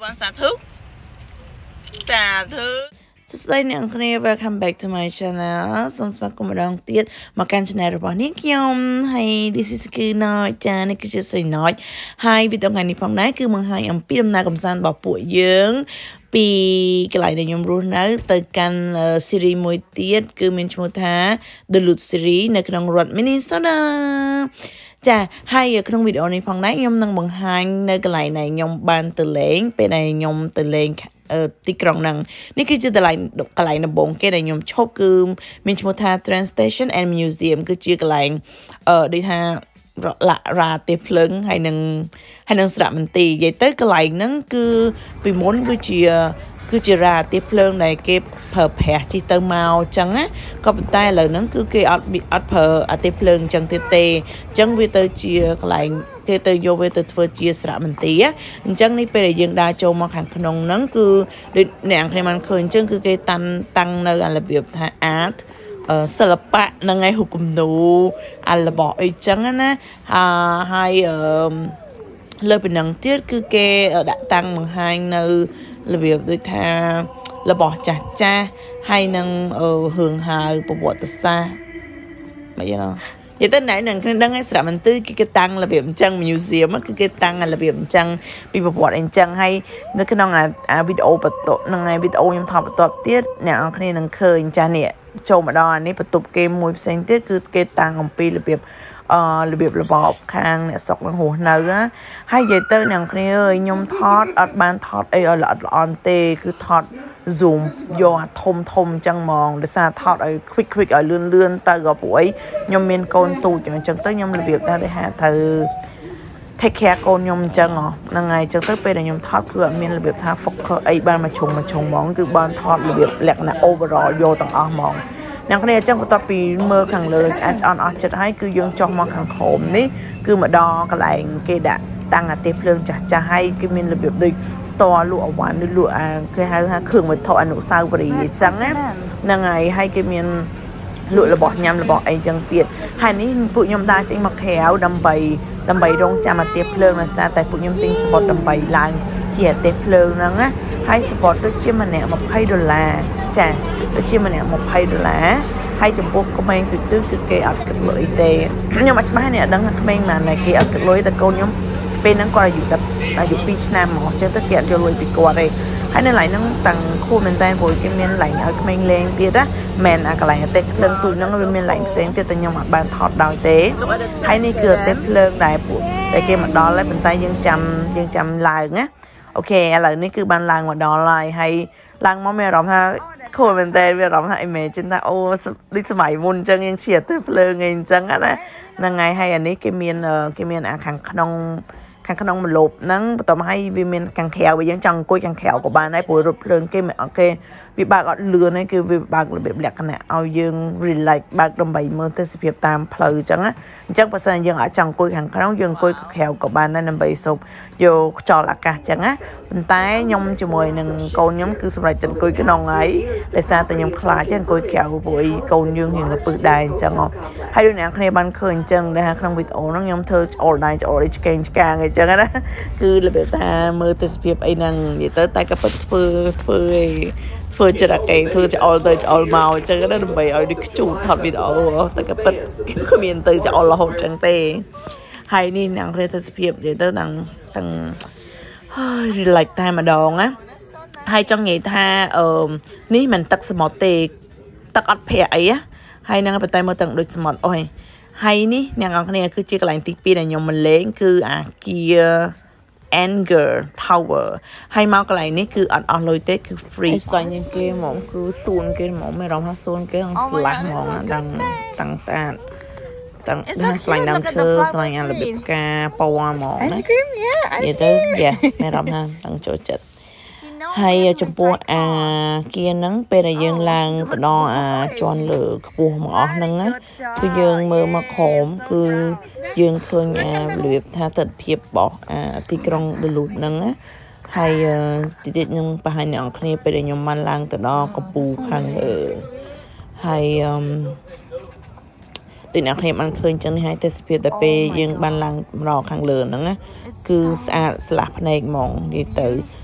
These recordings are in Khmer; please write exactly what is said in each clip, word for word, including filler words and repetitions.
បងសាធុសាធុសួស្តីអ្នកនរគ្នា welcome back to my channel សូមស្វាគមន៍ម្ដងទៀតមកកាន់ channel របស់នាងខ្ញុំហើយ this is គឺណយចានេះគឺជាស្រីណយហើយវីដេអូថ្ងៃនេះផងដែរគឺបង្ហាញអំពីដំណើរកម្សាន្តរបស់ពួកយើងពីកន្លែងដែលខ្ញុំរស់នៅទៅកាន់ series មួយទៀតគឺមានឈ្មោះថា The Loot Series នៅក្នុងរដ្ឋ Minnesota ចាហើយក្នុងវីដេអូនេះផងដែរខ្ញុំនឹងបង្ហាញនៅកន្លែងដែលខ្ញុំបានទៅលេងពេលដែលខ្ញុំទៅលេងទីក្រុងហ្នឹងនេះគឺជាកន្លែងកន្លែងដំបូងគេដែលខ្ញុំឈប់គឺមានឈ្មោះថា Train Station and Museum គឺជាកន្លែងអឺដូចថារ៉ាទេភ្លើងហើយនឹងហើយនឹងស្រៈមន្ទីរនិយាយទៅកន្លែងហ្នឹងគឺពីមុនគឺជាគឺជារ៉ាទេភ្លើងដែលគេប្រើប្រាស់ជិះទៅមកអញ្ចឹងណាក៏ប៉ុន្តែឥឡូវហ្នឹងគឺគេអត់អត់ប្រើអាទេភ្លើងអញ្ចឹងទៀតទេអញ្ចឹងវាទៅជាកន្លែងគេទៅយកវាទៅធ្វើជាស្រៈមន្ទីរអញ្ចឹងនេះពេលដែលយើងដើរចូលមកខាងក្នុងហ្នឹងគឺដូចអ្នកខ្ញុំបានឃើញអញ្ចឹងគឺគេតាំងតាំងនៅអារបៀបថា art សិល្បៈនឹងឯហូគំនូអារបស់អីចឹងណាហើយលើពីនឹងទៀតគឺគេដាក់តាំងបង្ហាញនៅរបៀបដូចថារបស់ចាស់ចាស់ហើយនឹងរឿងហៅប្រវត្តិសាស្ត្រមកយល់និយាយទៅណែនឹងខ្ញុំដឹងឯស្រៈមន្ទីរគេគេតាំងរបៀបអញ្ចឹង museum គឺគេតាំងរបៀបអញ្ចឹងពីប្រវត្តិអញ្ចឹងហើយនៅក្នុងអាវីដេអូបន្ទាប់នឹងឯវីដេអូខ្ញុំថតបន្ទាប់ទៀតអ្នកនរគ្នានឹងឃើញចាស់នេះចូលមកដល់អានេះបន្ទប់គេមួយផ្សេងទៀតគឺគេតាំងអំពីរបៀបអឺរបៀបរបបខាងអ្នកស្រុកនឹងរស់នៅហើយនិយាយទៅអ្នកគ្នាអើយខ្ញុំថតអត់បានថតអីឲ្យល្អិតល្អន់ទេគឺថត zoom យកអាធំធំអញ្ចឹងហ្មងដោយសារថតឲ្យ quick quick ឲ្យលឿនលឿនទៅក៏ព្រោះអីខ្ញុំមានកូនទូចអញ្ចឹងទៅខ្ញុំរបៀបថាទៅហាត្រូវ take care កូនខ្ញុំអញ្ចឹងហ្នឹងហើយអញ្ចឹងទៅពេលដែលខ្ញុំថតគឺអត់មានរបៀបថា focus អីបានមកជុំមកជុំហ្មងគឺបានថតរបៀបលក្ខណៈ overall យកទាំងអស់ហ្មងអ្នកគ្នាអញ្ចឹងបន្ទាប់ពីមើលខាងលើឆ្អែតឆ្អន់អស់ចិត្តហើយគឺយើងចុះមកខាងក្រោមនេះគឺមកដល់កន្លែងគេដាក់តាំងអាទេភ្លើងចាស់ចាស់ហើយគេមានរបៀបដូច store លក់អវ៉ាន់ឬលក់អាគេហៅថាគ្រឿងវត្ថុអនុស្សាវរីយ៍អញ្ចឹងណាហ្នឹងហើយហើយគេមានលក់របស់ញ៉ាំរបស់អីចឹងទៀតហើយនេះពួកខ្ញុំដើរចេញមកក្រៅដើម្បីដើម្បីរងចាំអាទេភ្លើងដោយសារតែពួកខ្ញុំទិញស្ពតដើម្បីឡើងជាអាទេភ្លើងហ្នឹងណាហើយស្ពតដូចជាម្នាក់ยี่สิบដុល្លារចាដូចជាម្នាក់ยี่สิบដុល្លារហើយចំពោះក្មេងទូទៅគឺគេអត់គិតលុយទេខ្ញុំអត់ច្បាស់នេះអត់ដឹងថាក្មេងណាណាគេអត់គិតលុយតែកូនខ្ញុំពេលហ្នឹងគាត់អាយុដល់អាយុពីរឆ្នាំហ្មងអញ្ចឹងទៅគេអត់យកលុយពីគាត់ទេហើយនៅកន្លែងហ្នឹងតាំងខួរមែនតើព្រោះគេមានកន្លែងឲ្យក្មេងលេងទៀតណាមែនអាកន្លែងអាទេភ្លើងទូចហ្នឹងវាមានកន្លែងផ្សេងទៀតតែខ្ញុំអត់បានថតដោយទេហើយនេះគឺអាទេភ្លើងដែលពួកតែគេមកដល់ហើយប៉ុន្តែយើងចាំយើងចាំឡើងណាអូខេឥឡូវនេះគឺបានឡើងមកដល់ហើយហើយឡើងមកមានអារម្មណ៍ថាខួរមែនតើមានអារម្មណ៍ថា imagine ថាអូដូចសម័យមុនអញ្ចឹងយើងជិះអាទេភ្លើងអីអញ្ចឹងណាហ្នឹងហើយហើយអានេះគេមានគេមានអាខាងក្នុងខាងក្នុងម្លប់ហ្នឹងបន្ទាប់មកហើយវាមានខាងក្រៅវាយើងចង់អង្គុយខាងក្រៅក៏បានដែរព្រោះរថភ្លើងគេមិនគេវាបើកអត់លឿនទេគឺវាបើករបៀបលក្ខណៈឲ្យយើង relax បើកដើម្បីមើលទេសភាពតាមផ្លូវអញ្ចឹងណាអញ្ចឹងបើសិនយើងអត់ចង់អង្គុយខាងក្នុងយើងអង្គុយក្រៅក៏បានដែរដើម្បីសូបយកខ្យល់អាកាសអញ្ចឹងណាប៉ុន្តែខ្ញុំជាមួយនឹងកូនខ្ញុំគឺសម្រាប់ចិត្តអង្គុយក្នុងហើយដោយសារតែខ្ញុំខ្លាចអង្គុយក្រៅព្រោះអីកូនយើងរៀងលពឹសដែរអញ្ចឹងហើយដូចអ្នកគ្នាបានឃើញអញ្ចឹងដែលក្នុងវីដេអូហ្នឹងខ្ញុំធ្វើអលដៃអលឆ្កេងឆ្កាងអញ្ចឹងណាគឺរបៀបថាមើលទេសភាពអីហ្នឹងនិយាយទៅតែក៏ពិតធ្វើធ្វើអីធ្វើចរកេធ្វើច្អល់ទៅច្អល់មកអញ្ចឹងណាដើម្បីឲ្យដូចខ្ជូតថតវីដេអូតែក៏ពិតគ្មានទៅច្អល់រហូតអញ្ចឹងទេហើយនេះអ្នកគ្នាទេសភាពនិយាយទៅទាំងទាំងហើយ relax តែម្ដងណាហើយចង់និយាយថាអឺនេះមិនទឹកសមុទ្រទេទឹកអត់ភ័ក្រអីណាហើយនឹងប៉ុន្តែមើលទាំងដូចសមុទ្រអូយហើយនេះអ្នកនរគ្នាគឺជាកន្លែងទីពីរដែលខ្ញុំមកលេងគឺអាគារ Anger Tower ហើយមកកន្លែងនេះគឺអត់អស់លុយទេគឺ free ស្លាញ់ជាងគេហ្មងគឺសួនគេហ្មងមានអារម្មណ៍ថាសួនគេហ្នឹងស្លាស់ហ្មងតាំងតាំងស្អាតតាំងដល់ស្លាញ់ដើមឈើស្លាញ់អារបៀបការពណ៌ហ្មងណានិយាយទៅយ៉ាមានអារម្មណ៍ថាតាំងចូលចិត្តហើយចំពោះអាគារហ្នឹងពេលដែលយើងឡើងទៅដល់អាចន់លើខ្ពស់មកអស់ហ្នឹងណាគឺយើងមើលមកក្រោមគឺយើងឃើញអារបៀបថាទិដ្ឋភាពរបស់អាទីក្រុង The Loot ហ្នឹងណាហើយតិចតិចខ្ញុំបង្ហាញអ្នកនរគ្នាពេលដែលខ្ញុំបានឡើងទៅដល់កំពូលខាងលើហើយអឺដូចអ្នកគ្នាបានឃើញចឹងនេះហើយទេសភាពតែពេលយើងបានឡើងម្ដងខាងលើហ្នឹងណាគឺស្អាតស្លាស់ភ្នែកហ្មងនិយាយទៅ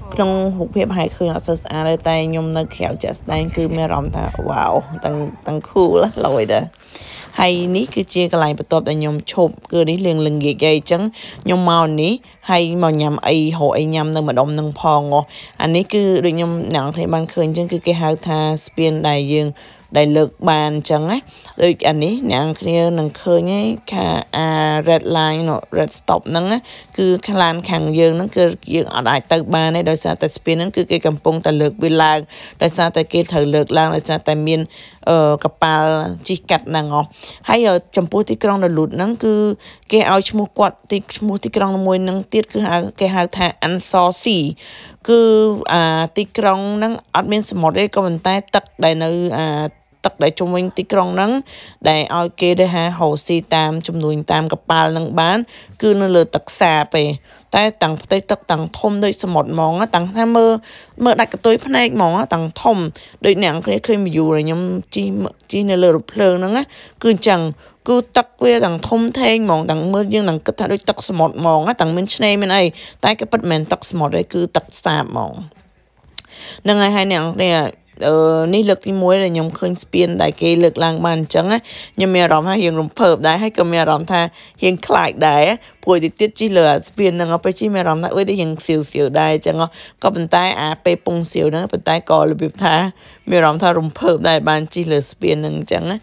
ក្នុងរូបភាពហើយឃើញអត់សូវស្អាតទេតែខ្ញុំនៅក្រៅចាក់ស្ដែងគឺមានអារម្មណ៍ថាវ៉ាវតាំងតាំង cool ឡយដែរហើយនេះគឺជាកន្លែងបន្ទាប់ដែលខ្ញុំឈប់គឺនេះលៀងល្ងាចហើយអញ្ចឹងខ្ញុំមកនេះហើយមកញ៉ាំអីរកអីញ៉ាំនៅម្ដុំនឹងផងអានេះគឺដូចខ្ញុំអ្នកនរគ្នាបានឃើញអញ្ចឹងគឺគេហៅថាស្ពានដែលយើងដែលលើកបានអញ្ចឹងណាដូចអានេះអ្នកនរគ្នានឹងឃើញឯខាអា red line red stop ហ្នឹងគឺខ្លានខាងយើងហ្នឹងគឺយើងអត់អាចទៅបានទេដោយសារតែស្ពានហ្នឹងគឺគេកំពុងតែលើកវាឡើងដោយសារតែគេត្រូវលើកឡើងដោយសារតែមានអឺកប៉ាល់ជិះកាត់ហ្នឹងហ៎ហើយចំពោះទីក្រុងដលូតហ្នឹងគឺគេឲ្យឈ្មោះគាត់ទីឈ្មោះទីក្រុងមួយហ្នឹងទៀតគឺហៅគេហៅថា Ansor Sea គឺអាទីក្រុងហ្នឹងអត់មានសមុទ្រទេក៏ប៉ុន្តែទឹកដែលនៅអាទឹកដែលជុំវិញទីក្រុងហ្នឹងដែលឲ្យគេទៅហាហូស៊ីតាមចំនួនតាមកប៉ាល់ហ្នឹងបានគឺនៅលើទឹកសាបទេតែតាំងផ្ទៃទឹកតាំងធំដូចសមុទ្រហ្មងតាំងថាមើលមើលដាច់កតុយភ្នែកហ្មងតាំងធំដូចអ្នកគ្នាឃើញវីយូដែលខ្ញុំជីជីនៅលើរថភ្លើងហ្នឹងគឺអញ្ចឹងគឺទឹកវាតាំងធំធេងហ្មងតាំងមើលយើងនឹងគិតថាដូចទឹកសមុទ្រហ្មងតាំងមានឆ្នេរមានអីតែក៏ពិតមិនមែនទឹកសមុទ្រទេគឺទឹកសាបហ្មងហ្នឹងហើយហើយអ្នកគ្នាអឺនេះលើកទីមួយដែលខ្ញុំឃើញស្ពានដែលគេលើកឡើងបានអញ្ចឹងខ្ញុំមានអារម្មណ៍ថារៀងរំភើបដែរហើយក៏មានអារម្មណ៍ថារៀងខ្លាចដែរព្រោះទីទៀតជិះលើស្ពានហ្នឹងពេលជិះមានអារម្មណ៍ថាអុយដូចរៀងសៀវសៀវដែរអញ្ចឹងក៏ប៉ុន្តែអាពេលពងសៀវហ្នឹងប៉ុន្តែក៏របៀបថាមានអារម្មណ៍ថារំភើបដែរបានជិះលើស្ពានហ្នឹងអញ្ចឹងណា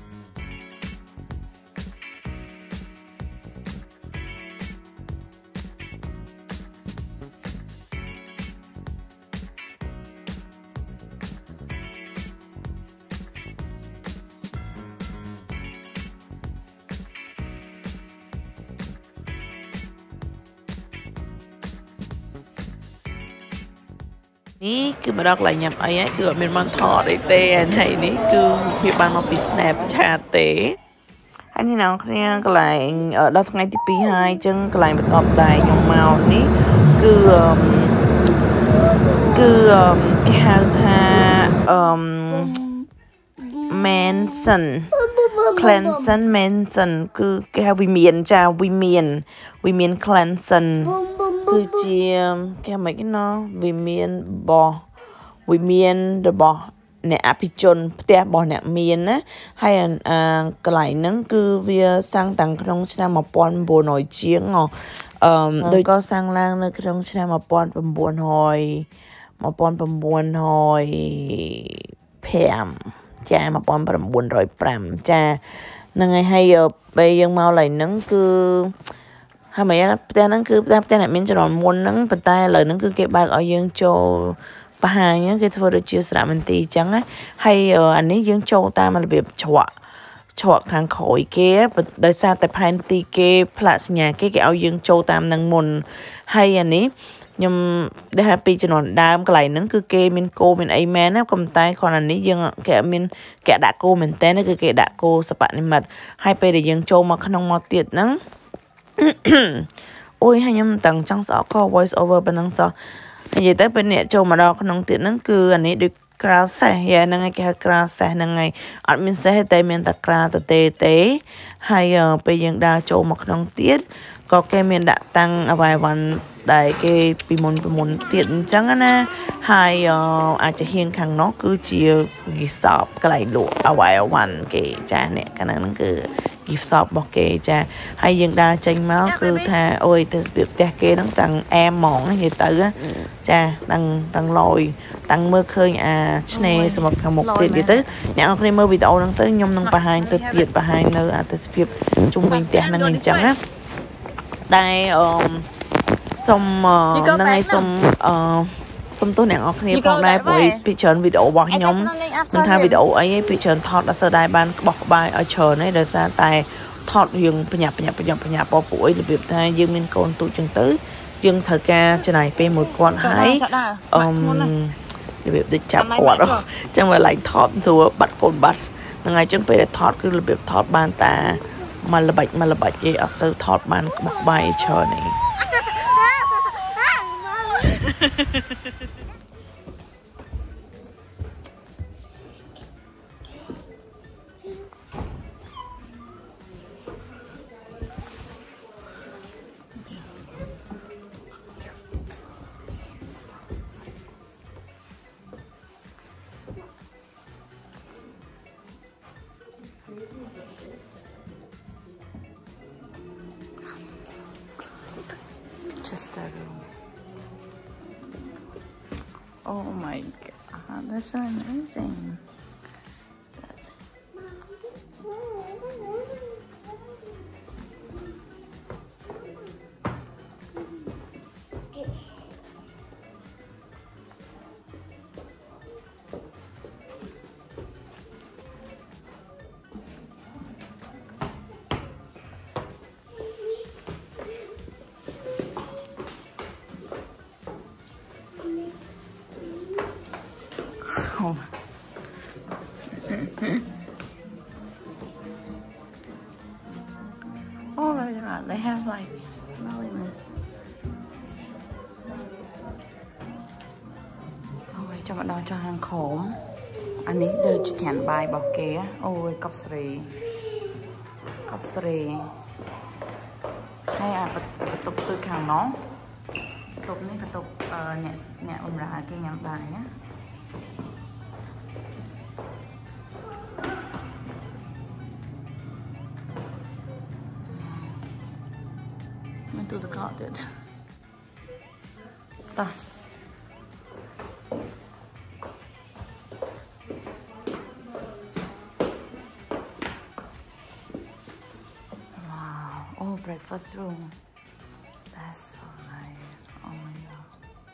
នេះគឺមកដល់កន្លែងញ៉ាំអីហ្នឹងគឺអត់មានបានថតអីទេហើយនេះគឺវាបានមកពី Snapchat ទេហើយនេះអ្នកគ្នាកន្លែងដល់ថ្ងៃទីពីរហើយអញ្ចឹងកន្លែងបន្ទាប់តែខ្ញុំមកនេះគឺគឺគេហៅថាអឺ Manson Clanson Manson គឺគេហៅវិមានចាវិមានវិមាន Clanson គឺជាគេមិនគេណោះវិមានរបស់វិមានរបស់អ្នកអភិជនផ្ទះរបស់អ្នកមានណាហើយអាកន្លែងហ្នឹងគឺវាសាំងតាំងក្នុងឆ្នាំmột nghìn chín trămជាងអឺដោយក៏សាំងឡើងនៅក្នុងឆ្នាំmột nghìn chín trăm một nghìn chín trăm5ចាmột nghìn chín trăm5ចាហ្នឹងហើយហើយពេលយើងមកឡើយហ្នឹងគឺហើយមែនផ្ទះហ្នឹងគឺផ្ទះផ្ទះអ្នកមានចំណន់មុនហ្នឹងប៉ុន្តែឥឡូវហ្នឹងគឺគេបើកឲ្យយើងចូលបង្ហាញគេធ្វើដូចជាសារមន្ទីរអញ្ចឹងហើយអានេះយើងចូលតាមរបៀបច្រកច្រកខាងក្រោយគេដោយសារតែផែនទីគេផ្លាកសញ្ញាគេគេឲ្យយើងចូលតាមនឹងមុនហើយអានេះខ្ញុំដែលពីជំនាន់ដើមកន្លែងហ្នឹងគឺគេមានគោមានអីមែនណាក៏ប៉ុន្តែគ្រាន់តែនេះយើងគេអត់មានគេដាក់គោមែនតើគឺគេដាក់គោសពនិមិត្តហើយពេលដែលយើងចូលមកក្នុងមកទៀតហ្នឹងអូយហើយខ្ញុំតាំងចង់ស្អក voice over ប៉ុណ្ណឹងសោះនិយាយទៅពេលអ្នកចូលមកដល់ក្នុងទៀតហ្នឹងគឺអានេះដូចក្រាលសេះយ៉ាហ្នឹងឯងគេហៅក្រាលសេះហ្នឹងឯងអត់មានសេះតែមានតែក្រាលទៅទេទេហើយពេលយើងដើរចូលមកក្នុងទៀតក៏គេមានដាក់តាំងអវ៉ៃវ៉ាន់ដែលគេពីមុនពីមុនទៀតអញ្ចឹងណាហើយអាចจะហៀងខាងនោះគឺជា gift shop កន្លែងលក់អវ៉ៃវ៉ាន់គេចាអ្នកខាងហ្នឹងគឺ gift shop របស់គេចាហើយយើងដើរចេញមកគឺថាអូយទៅស្ពាបផ្ទះគេហ្នឹងតាំងអែមហ្មងនិយាយទៅចាតាំងតាំងលយតាំងមើលឃើញអាឆ្នេរសមុទ្រខាងមុខទៀតនិយាយទៅអ្នកនរគ្នាមើលវីដេអូហ្នឹងទៅខ្ញុំនឹងបង្ហាញទៅទៀតបង្ហាញនៅអាទិភាពជុំវិញផ្ទះហ្នឹងអញ្ចឹងណាតែអឺសុំហ្នឹងហើយសុំអឺសុំទោសអ្នកនរគ្នាផងដែរព្រោះពីច្រើនវីដេអូរបស់ខ្ញុំមិនថាវីដេអូអីទេពីច្រើនថតអត់សូវដែរបានក្បោះក្បាយឲ្យច្រើនទេដោយសារតែថតរឿងបញ្ញាប់បញ្ញាប់បញ្ញាប់បញ្ញាប់ពួកអីរបៀបថាយើងមានកូនទូចចឹងទៅយើងត្រូវការចំណាយពេលមួយគាត់ហើយអឺរបៀបដូចចាប់គាត់អញ្ចឹងវាឡើងថតស្រួលបាត់កូនបាត់ហ្នឹងហើយអញ្ចឹងពេលដែលថតគឺរបៀបថតបានតាមកល្បិចមកល្បិចទេអត់ទៅថតបានក្បោះក្បាយច្រើនទេ Oh my god, that's so amazing. Oh. Oh my god, they have like melon. Ôi, cho bạn đó cho hàng khổm. Anh ấy đưa cho chàng bài bỏ kia. Ôi, cọc sri. Cọc sri. Hay à, bật tục từ kháng nó. Tục này phải tục nhẹ nhẹ ôm ra kia nhằm bài nhá. To the cottage. Ta. Wow. Oh, breakfast room. That's so nice. Oh my god.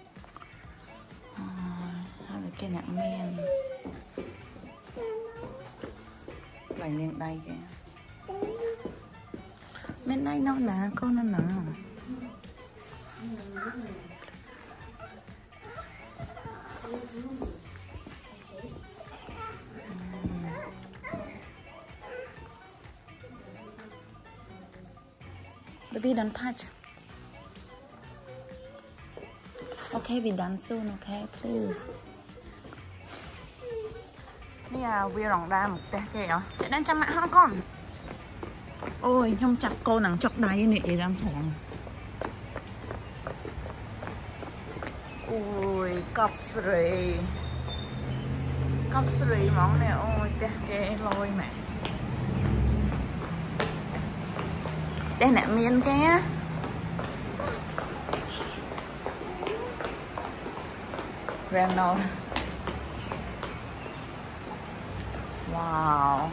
Oh, hai cái nặng men. Lại miếng đây kìa. Bên đây nó nè, con nó nè. Baby, don't touch. Okay, be done soon, okay, please. Đây là vi rồng đa một tè kìa. Chạy đến chăm mẹ hả con? Ôi, không chặt cô nặng chọc đáy này đang thòng. Ôi, cọp sri. Cọp sri món này, ôi, tè kê lôi mẹ. Đây nè miên kia. Reynolds. Wow.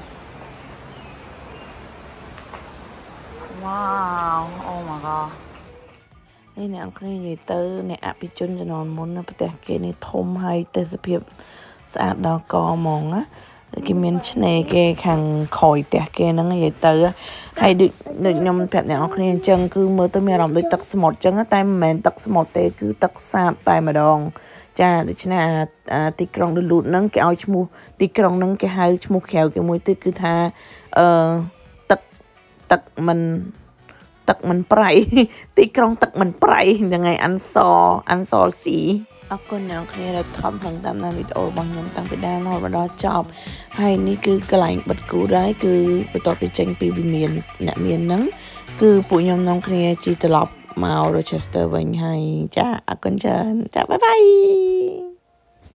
Wow, oh my god. Đây nè, cái này tới nè áp bị chân cho nó muốn nó phải cái này thôm hay tới sự hiệp sạch đó có mong á. Cái miếng này cái hàng khỏi tẹt cái nó như tới hay được được nhom phép này cái chân cứ mơ tới mẹ làm được tắc một chân á tay mình tắc một tay cứ tắc sạp tay mà đòn cha được chứ nè tì krong được lụt nâng cái áo chmu tì krong nâng cái hai chmu khéo cái mũi tì cứ tha tắc tắc mình tắc mình prai tì krong tắc mình praiยังไงอันซออันซอสีអរគុណអ្នកគ្នាដែលថតផងតាមដានវីដេអូរបស់ខ្ញុំតាំងពីដើមរហូតដល់ចប់ហើយនេះគឺកន្លែងបិទគូដែរគឺបន្ទាប់ពីចេញពីវិមានអ្នកមានហ្នឹងគឺពួកខ្ញុំនាំគ្នាជិះត្រឡប់មក Rochester វិញហើយចាអរគុណច្រើនចាបាយបាយ